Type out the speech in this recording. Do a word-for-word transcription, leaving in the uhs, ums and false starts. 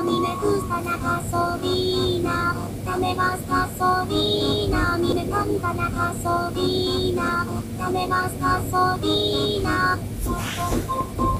みめくさなかそびなダメマスタそびなみめかんかなかそびなダメマスタそびな